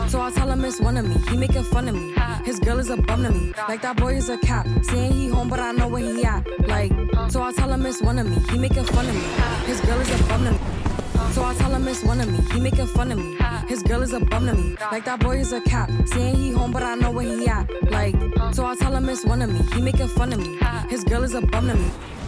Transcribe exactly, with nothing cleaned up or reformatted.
So I tell him it's one of me. He making fun of me. His girl is a bum to me. Like that boy is a cap. Saying he home, but I know where he at. Like, so I tell him it's one of me. He making fun of me. His girl is a bum to me. So I tell him it's one of me. He making fun of me. His girl is a bum to me. Like that boy is a cap. Saying he home, but I know where he at. Like, so I tell him it's one of me. He making fun of me. His girl is a bum to me.